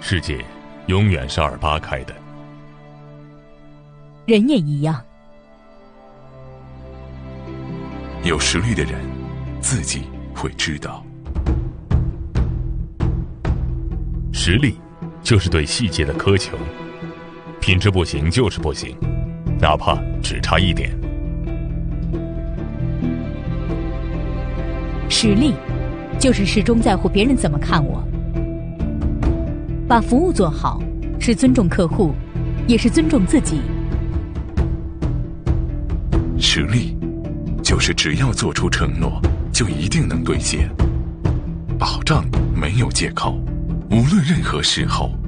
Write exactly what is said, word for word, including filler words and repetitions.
世界永远是二八开的。 人也一样。 有实力的人自己会知道。 实力就是对细节的苛求，品质不行就是不行，哪怕只差一点。 实力就是始终在乎别人怎么看我。把服务做好，是尊重客户，也是尊重自己。 实力就是只要做出承诺，就一定能兑现，保障没有借口，无论任何时候